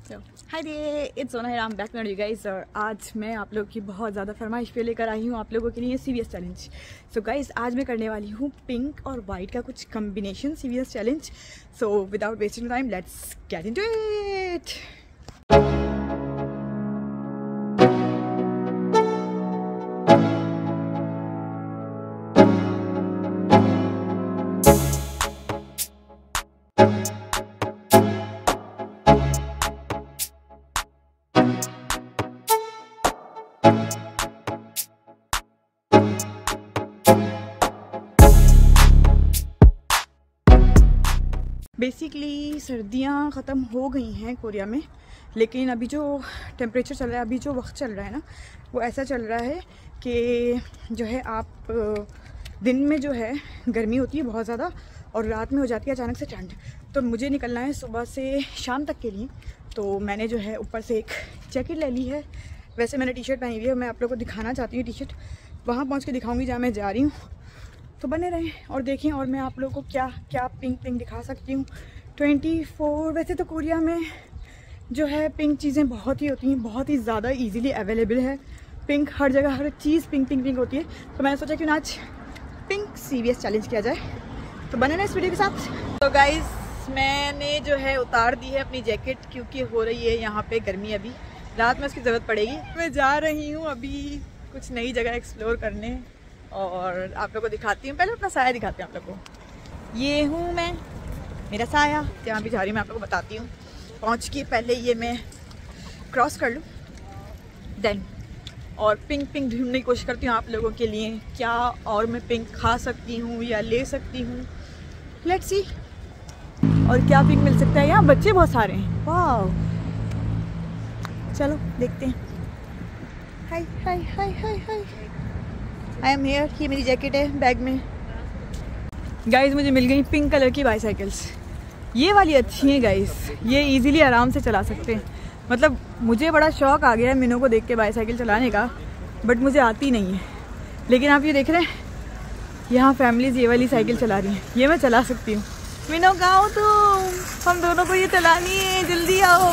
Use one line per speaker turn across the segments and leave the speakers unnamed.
Hi day, it's सोना है, back में यू गाइस। और आज मैं आप लोगों की बहुत ज़्यादा फरमाइश पे लेकर आई हूँ आप लोगों के लिए CVS चैलेंज। सो गाइस, आज मैं करने वाली हूँ पिंक और वाइट का कुछ combination CVS challenge. So without wasting time let's get into it. Basically सर्दियाँ ख़त्म हो गई हैं कोरिया में, लेकिन अभी जो टेम्परेचर चल रहा है, अभी जो वक्त चल रहा है ना, वो ऐसा चल रहा है कि जो है आप दिन में जो है गर्मी होती है बहुत ज़्यादा और रात में हो जाती है अचानक से ठंड। तो मुझे निकलना है सुबह से शाम तक के लिए, तो मैंने जो है ऊपर से एक जैकेट ले ली है। वैसे मैंने टी-शर्ट पहनी हुई है, मैं आप लोगों को दिखाना चाहती हूँ टी-शर्ट, वहाँ पहुँच के दिखाऊँगी जहाँ मैं जा रही हूँ। तो बने रहें और देखें, और मैं आप लोगों को क्या क्या पिंक दिखा सकती हूँ। 24 वैसे तो कोरिया में जो है पिंक चीज़ें बहुत ही होती हैं, बहुत ही ज़्यादा इजीली अवेलेबल है पिंक, हर जगह हर चीज़ पिंक होती है। तो मैंने सोचा क्यों ना आज पिंक CVS चैलेंज किया जाए। तो बने रहें इस वीडियो के साथ। तो गाइस, मैंने जो है उतार दी है अपनी जैकेट, क्योंकि हो रही है यहाँ पे गर्मी, अभी रात में उसकी ज़रूरत पड़ेगी। मैं जा रही हूँ अभी कुछ नई जगह एक्सप्लोर करने और आप लोगों को दिखाती हूँ। पहले अपना साया दिखाती हूँ आप लोगों को। ये हूँ मैं, मेरा साया, जहाँ भी जा रही हूँ मैं आप लोगों को बताती हूँ। पहुँच के पहले ये मैं क्रॉस कर लूँ, देन और पिंक ढूंढने की कोशिश करती हूँ आप लोगों के लिए, क्या और मैं पिंक खा सकती हूँ या ले सकती हूँ। लेट्स सी और क्या पिंक मिल सकता है। यहाँ बच्चे बहुत सारे हैं, वाह, चलो देखते हैं। Hi hi hi hi hi, I am here. ये मेरी जैकेट है बैग में। गाइज, मुझे मिल गई पिंक कलर की बाईसाइकिल्स। ये वाली अच्छी हैं गाइज, ये इजीली आराम से चला सकते हैं। मतलब मुझे बड़ा शौक आ गया है मिनों को देख के बाईसाइकिल चलाने का, बट मुझे आती नहीं है। लेकिन आप ये देख रहे हैं, यहाँ फैमिलीज ये वाली साइकिल चला रही हैं, ये मैं चला सकती हूँ। मिनो कहाँ हो तुम? हम दोनों को ये चलानी है, जल्दी आओ।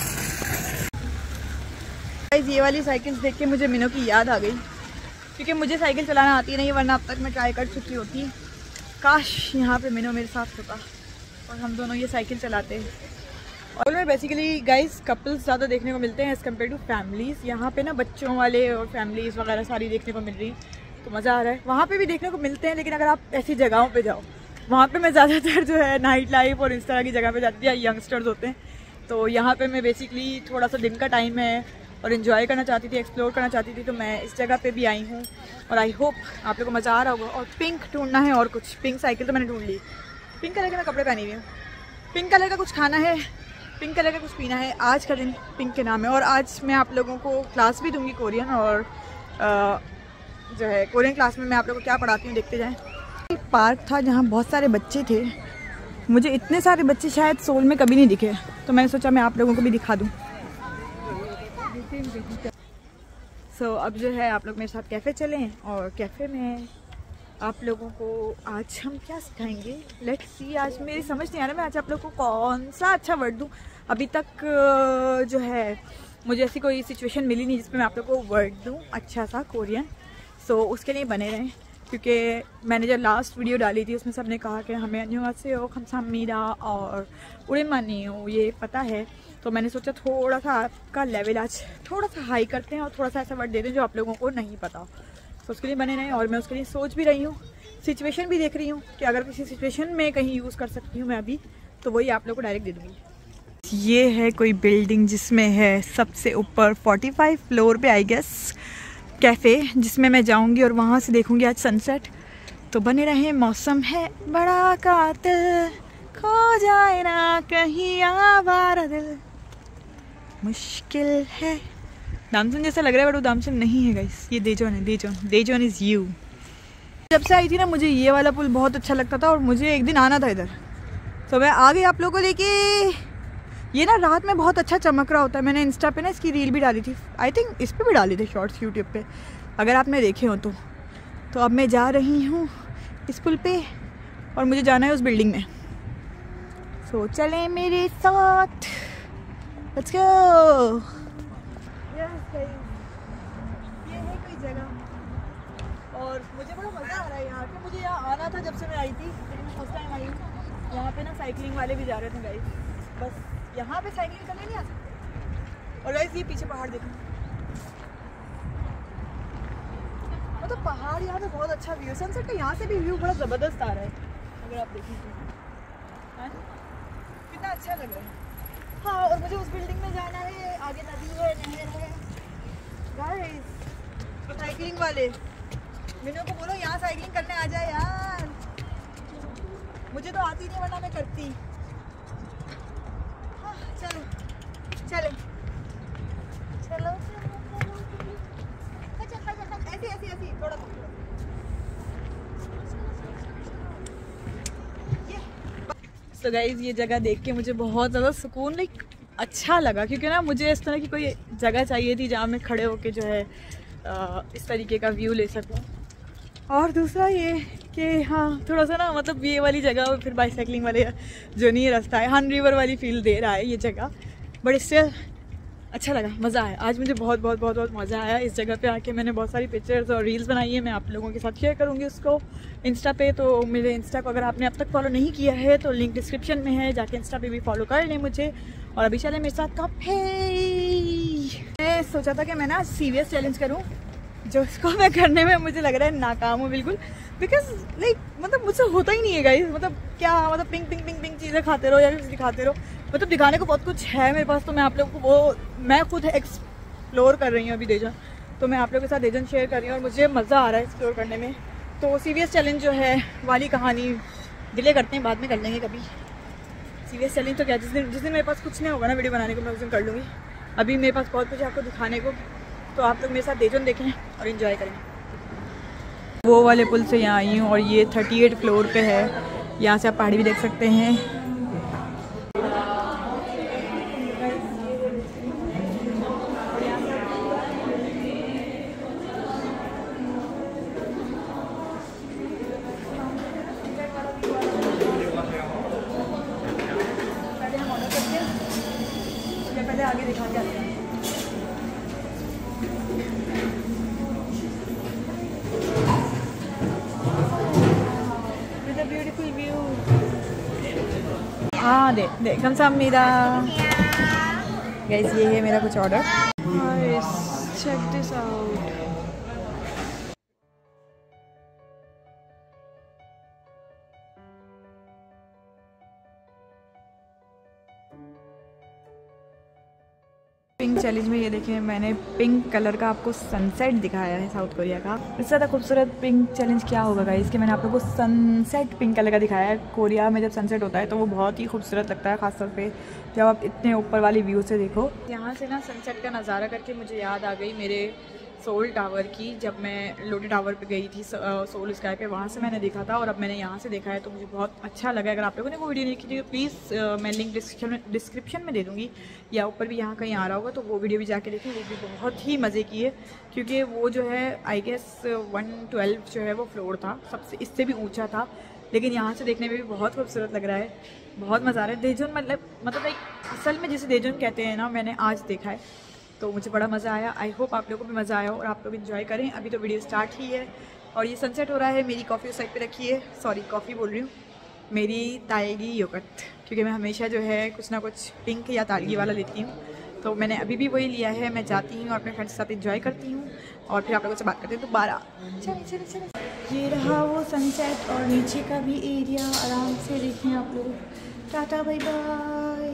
गाइज, ये वाली साइकिल्स देख के मुझे मिनो की याद आ गई, क्योंकि मुझे साइकिल चलाना आती नहीं, वरना अब तक मैं ट्राई कर चुकी होती। काश यहाँ पे मिनो मेरे साथ होता और हम दोनों ये साइकिल चलाते हैं। और मैं बेसिकली गाइस कपल्स ज़्यादा देखने को मिलते हैं एज़ कम्पेयर टू फैमिलीज़। यहाँ पे ना बच्चों वाले और फैमिलीज़ वगैरह सारी देखने को मिल रही, तो मज़ा आ रहा है। वहाँ पे भी देखने को मिलते हैं, लेकिन अगर आप ऐसी जगहों पे जाओ, वहाँ पे मैं ज़्यादातर जो है नाइट लाइफ और इस तरह की जगह पे जाती है, यंगस्टर्स होते हैं। तो यहाँ पर मैं बेसिकली थोड़ा सा दिन का टाइम है और इन्जॉय करना चाहती थी, एक्सप्लोर करना चाहती थी, तो मैं इस जगह पे भी आई हूँ और आई होप आप लोगों को मज़ा आ रहा होगा। और पिंक ढूंढना है और कुछ। पिंक साइकिल तो मैंने ढूंढ ली, पिंक कलर के मैं कपड़े पहनी हुई हूँ। पिंक कलर का कुछ खाना है, पिंक कलर का कुछ पीना है। आज का दिन पिंक के नाम है। और आज मैं आप लोगों को क्लास भी दूँगी कोरियन, और जो है कोरियन क्लास में मैं आप लोगों को क्या पढ़ाती हूँ देखते जाएँ। एक पार्क था जहाँ बहुत सारे बच्चे थे, मुझे इतने सारे बच्चे शायद सोल में कभी नहीं दिखे, तो मैंने सोचा मैं आप लोगों को भी दिखा दूँ। सो अब जो है आप लोग मेरे साथ कैफ़े चलें, और कैफ़े में आप लोगों को आज हम क्या सिखाएंगे, लेट्स सी। आज मेरी समझ नहीं आ रहा मैं आज आप लोगों को कौन सा अच्छा वर्ड दूँ। अभी तक जो है मुझे ऐसी कोई सिचुएशन मिली नहीं जिसमें मैं आप लोगों को वर्ड दूँ अच्छा सा कोरियन। सो उसके लिए बने रहें, क्योंकि मैंने जब लास्ट वीडियो डाली थी उसमें सबने कहा कि हमें अन्योन्हासेयो, खमसामीदा और उड़ेमानियो ये पता है। तो मैंने सोचा थोड़ा सा आपका लेवल आज थोड़ा सा हाई करते हैं और थोड़ा सा ऐसा वर्ड दे दें जो आप लोगों को नहीं पता। तो उसके लिए बने रहें, और मैं उसके लिए सोच भी रही हूँ, सिचुएशन भी देख रही हूँ कि अगर किसी सिचुएशन में कहीं यूज़ कर सकती हूँ मैं अभी, तो वही आप लोगों को डायरेक्ट दे दूँगी। ये है कोई बिल्डिंग जिसमें है सबसे ऊपर 45 फ्लोर पे आई गेस कैफ़े, जिसमें मैं जाऊँगी और वहाँ से देखूँगी आज सनसेट। तो बने रहें, मौसम है बड़ा कातिल, खो जाए ना कहीं आवारा दिल, मुश्किल है। दामसन जैसा लग रहा है बट वो दामसन नहीं है गाइस, ये देजोन है। देजोन इज़ यू। जब से आई थी ना, मुझे ये वाला पुल बहुत अच्छा लगता था और मुझे एक दिन आना था इधर, तो मैं आ गई आप लोगों को लेके। ये ना रात में बहुत अच्छा चमक रहा होता है। मैंने इंस्टा पे ना इसकी रील भी डाली थी, आई थिंक इस पर भी डाली थी शॉर्ट्स यूट्यूब पे, अगर आपने देखे हो तो। अब मैं जा रही हूँ इस पुल पे और मुझे जाना है उस बिल्डिंग में। सो चलें मेरे साथ। Let's go. यस गाइस, ये है कोई जगह और मुझे बड़ा मज़ा आ रहा है यहाँ पे। मुझे यहाँ आना था जब से मैं आई थी, लेकिन मैं फर्स्ट टाइम आई हूँ। यहाँ पे ना साइकिलिंग वाले भी जा रहे थे गाइस, बस यहाँ पे साइकिलिंग करने नहीं आ सकते। और गाइस ये पीछे पहाड़ देखो, मतलब पहाड़ यहाँ पे बहुत अच्छा व्यू है। सनसेट का यहाँ से भी व्यू बड़ा ज़बरदस्त आ रहा है अगर आप देखें तो, कितना अच्छा लग रहा है। हाँ, और मुझे उस बिल्डिंग में जाना है, आगे नदी है, नहर है। गाइस साइकिलिंग वाले मैंने को बोलो यहाँ साइकिलिंग करने आ जाए यार, मुझे तो आती नहीं वरना मैं करती। हाँ, चलो चले चलो ऐसी ऐसी ऐसी थोड़ा तो गाइज ये जगह देख के मुझे बहुत ज़्यादा सुकून लाइक अच्छा लगा, क्योंकि ना मुझे इस तरह की कोई जगह चाहिए थी जहाँ मैं खड़े होके जो है इस तरीके का व्यू ले सकूँ। और दूसरा ये कि हाँ थोड़ा सा ना मतलब ये वाली जगह फिर बाईसाइकिलिंग वाले जो नहीं रास्ता है, हन रिवर वाली फील दे रहा है ये जगह, बट इससे अच्छा लगा, मज़ा आया। आज मुझे बहुत बहुत बहुत बहुत मज़ा आया इस जगह पे आके। मैंने बहुत सारी पिक्चर्स और रील्स बनाई है, मैं आप लोगों के साथ शेयर करूँगी उसको इंस्टा पे। तो मेरे इंस्टा को अगर आपने अब तक फॉलो नहीं किया है तो लिंक डिस्क्रिप्शन में है, जाके इंस्टा पे भी फॉलो कर लें मुझे। और अभी चले मेरे साथ काफ़ी, मैं सोचा था कि मैं ना CVS चैलेंज करूँ, जो इसको मैं करने में मुझे लग रहा है नाकाम हूँ बिल्कुल, बिकॉज लाइक मतलब मुझसे होता ही नहीं है गाइस। मतलब क्या मतलब पिंक पिंक पिंक पिंक चीज़ें खाते रहो या कुछ दिखाते रहो, मतलब दिखाने को बहुत कुछ है मेरे पास। तो मैं आप लोगों को वो मैं खुद एक्सप्लोर कर रही हूँ अभी देजन, तो मैं आप लोगों के साथ देजन शेयर कर रही हूँ और मुझे मज़ा आ रहा है एक्सप्लोर करने में। तो CVS चैलेंज जो है वाली कहानी डिले करते हैं, बाद में कर लेंगे कभी। CVS चैलेंज तो क्या, जिस दिन मेरे पास कुछ नहीं होगा ना वीडियो बनाने को, मैं उस दिन कर लूँगी। अभी मेरे पास बहुत कुछ है आपको दिखाने को, तो आप लोग मेरे साथ देजन देखें और इन्जॉय करें। वो वाले पुल से यहाँ आई हूँ और ये 38 फ्लोर पे है, यहाँ से आप पहाड़ी भी देख सकते हैं। पहले आगे दिखा के आते हैं। Beautiful view. 네, 감사합니다. Guys, ये है मेरा कुछ order. Guys, check this out. Pink challenge में ये देखिए मैंने पिंक कलर का आपको सनसेट दिखाया है साउथ कोरिया का। इससे ज़्यादा खूबसूरत पिंक चैलेंज क्या होगा गाइस, इसके मैंने आप लोगों को सनसेट पिंक कलर का दिखाया है। कोरिया में जब सनसेट होता है तो वो बहुत ही खूबसूरत लगता है, खासतौर पे जब आप इतने ऊपर वाली व्यू से देखो। यहाँ से ना सनसेट का नज़ारा करके मुझे याद आ गई मेरे सोल टावर की, जब मैं लोटी टावर पे गई थी सोल स्काई पे, वहाँ से मैंने देखा था और अब मैंने यहाँ से देखा है तो मुझे बहुत अच्छा लगा। अगर आप लोगों ने वो वीडियो नहीं देखी तो प्लीज़ मैं लिंक डिस्क्रिप्शन में दे दूँगी या ऊपर भी यहाँ कहीं आ रहा होगा, तो वो वीडियो भी जाके देखें। वो भी बहुत ही मज़े की है, क्योंकि वो जो है आई गेस 112 जो है वो फ्लोर था, सबसे इससे भी ऊँचा था, लेकिन यहाँ से देखने में भी बहुत खूबसूरत लग रहा है, बहुत मज़ा आ रहा है। देजोन मतलब एक असल में जिसे देजोन कहते हैं ना, मैंने आज देखा है तो मुझे बड़ा मज़ा आया। आई होप आप लोगों को भी मज़ा आया और आप लोग इन्जॉय करें। अभी तो वीडियो स्टार्ट ही है और ये सनसेट हो रहा है। मेरी कॉफ़ी उस साइड पे रखी है, सॉरी कॉफ़ी बोल रही हूँ, मेरी ताएगी योगर्ट, क्योंकि मैं हमेशा जो है कुछ ना कुछ पिंक या तालगी वाला लेती हूँ, तो मैंने अभी भी वही लिया है। मैं जाती हूँ और अपने फ्रेंड्स के साथ इन्जॉय करती हूँ और फिर आप लोगों से बात करते हैं दोबारा। चले ये रहा वो सनसेट और नीचे का भी एरिया, आराम से देखें आप लोग। Tata bye bye.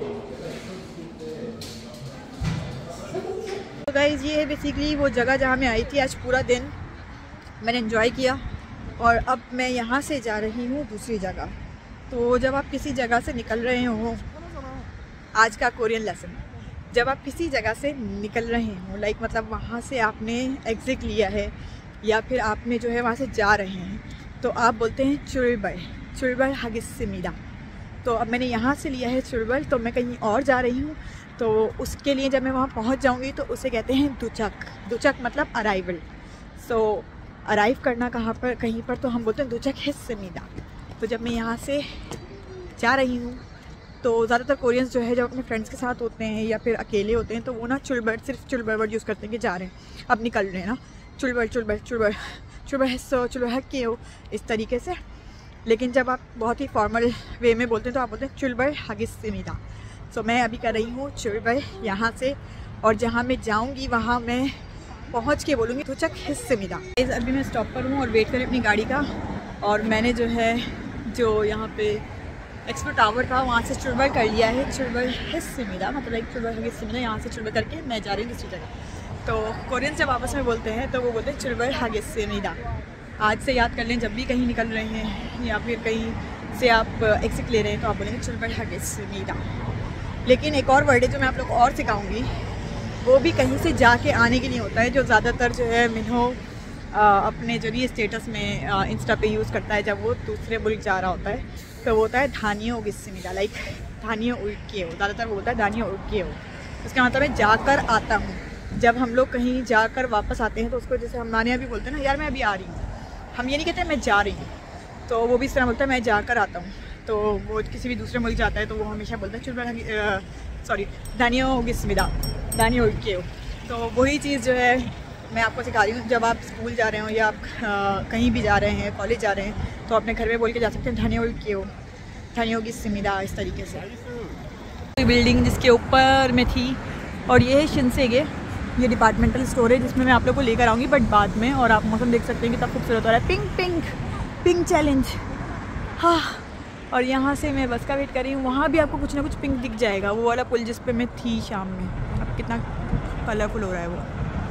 तो गाइज़ ये है बेसिकली वो जगह जहाँ मैं आई थी। आज पूरा दिन मैंने एंजॉय किया और अब मैं यहाँ से जा रही हूँ दूसरी जगह। तो जब आप किसी जगह से निकल रहे हो, आज का कोरियन लेसन, जब आप किसी जगह से निकल रहे हो लाइक मतलब वहाँ से आपने एग्जिट लिया है या फिर आपने जो है वहाँ से जा रहे हैं, तो आप बोलते हैं चुरबल हागिसिमिदा। तो अब मैंने यहाँ से लिया है चुरबल, तो मैं कहीं और जा रही हूँ, तो उसके लिए जब मैं वहाँ पहुँच जाऊँगी तो उसे कहते हैं दुचक मतलब अराइवल। सो अराइव करना कहाँ पर, कहीं पर, तो हम बोलते हैं दुचक हिस्सेमिदा। तो जब मैं यहाँ से जा रही हूँ तो ज़्यादातर कोरियंस जो है जब अपने फ्रेंड्स के साथ होते हैं या फिर अकेले होते हैं तो वो ना चुलबड़, सिर्फ चुलबड़ वर्ड यूज़ करते हैं कि जा रहे हैं, अब निकल रहे हैं ना, चुलबड़ चुलबड़ चुलबड़ चुलबड़ हिस्सो चुलबड़ हक्के हो, इस तरीके से। लेकिन जब आप बहुत ही फॉर्मल वे में बोलते हैं तो आप बोलते हैं चुलबड़ हागिस्सिमिदा। सो मैं अभी कर रही हूँ चुलबड़ यहाँ से, और जहाँ मैं जाऊँगी वहाँ मैं पहुँच के बोलूँगी तुचक हिस्सिमिदा। अभी मैं स्टॉप पर हूँ और वेट करें अपनी गाड़ी का, और मैंने जो है जो यहाँ पे एक्सपो टावर था वहाँ से चुलबड़ कर लिया है, चुलबड़ हिस्सिमिदा, मतलब एक चुलबड़ हागिस्सिमिदा, यहाँ से चुलबड़ करके मैं जा रही हूँ दूसरी जगह। तो कोरियन जब आपस में बोलते हैं तो वो बोलते हैं चुलबड़ हागिस्सिमिदा। आज से याद कर लें, जब भी कहीं निकल रहे हैं या फिर कहीं से आप एग्जिट ले रहे हैं तो आप बोलेंगे चुलबड़ हागिस्सिमिदा। लेकिन एक और वर्ड है जो मैं आप लोग को और सिखाऊंगी, वो भी कहीं से जाके आने के लिए होता है, जो ज़्यादातर जो है मिन्हो अपने जो भी स्टेटस में इंस्टा पे यूज़ करता है जब वो दूसरे मुल्क जा रहा होता है, तो वो होता है धानियो गिस्सिमिदा, लाइक धानियो उड़के हो, ज़्यादातर वो होता है धानियो उड़के हो। उसका मतलब है जाकर आता हूँ। जब हम लोग कहीं जाकर वापस आते हैं तो उसको जैसे हमारे यहाँ भी बोलते हैं ना, यार मैं अभी आ रही हूँ, हम ये नहीं कहते मैं जा रही हूँ, तो वो भी इस तरह बोलता है मैं जाकर आता हूँ। तो वो किसी भी दूसरे मुल्क जाता है तो वो हमेशा बोलता है चुलबड़ धानियो गिस्सिमिदा, धानियो उड़के हो। तो वही चीज़ जो है मैं आपको सिखा रही हूँ, जब आप स्कूल जा रहे हो या आप कहीं भी जा रहे हैं, कॉलेज जा रहे हैं, तो अपने घर में बोल के जा सकते हैं धानियो उड़के हो, धानियो गिस्सिमिदा, इस तरीके से। बिल्डिंग जिसके ऊपर में थी, और ये है शिनसेगे, ये डिपार्टमेंटल स्टोर है जिसमें मैं आप लोग को लेकर आऊँगी बट बाद में। और आप मौसम देख सकते हैं कितना खूबसूरत हो रहा है, पिंक पिंक पिंक चैलेंज, हाँ। और यहाँ से मैं बस का वेट कर रही हूँ, वहाँ भी आपको कुछ ना कुछ पिंक दिख जाएगा, वो वाला पुल जिस पे मैं थी शाम में, अब कितना कलरफुल हो रहा है वो।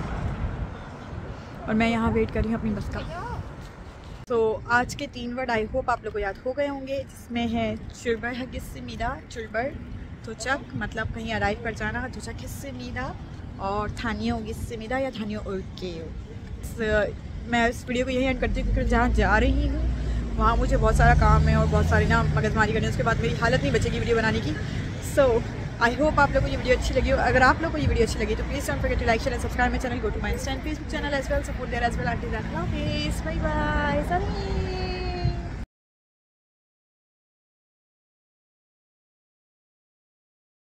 और मैं यहाँ वेट कर रही हूँ अपनी बस का। तो आज के 3 वर्ड आई होप आप लोग को याद हो गए होंगे, जिसमें है चुलबड़ हागिस्सिमिदा, चुलबड़ तुचक मतलब कहीं अराइव कर जाना, तुचक हिस्सिमिदा, और धानियो गिस्सिमिदा या धानियो उड़के हो। मैं इस वीडियो को यही एंड करती हूँ क्योंकि जहाँ जा रही हूँ वहाँ मुझे बहुत सारा काम है और बहुत सारी ना मगजमारी करनी है, उसके बाद मेरी हालत नहीं बचेगी वीडियो बनाने की। सो आई होप आप लोगों को ये वीडियो अच्छी लगी हो। अगर आप लोगों को ये वीडियो अच्छी लगी तो please don't forget to like share and subscribe my channel, go to my insta and Facebook channel as well, support there as well. Until that, bye bye.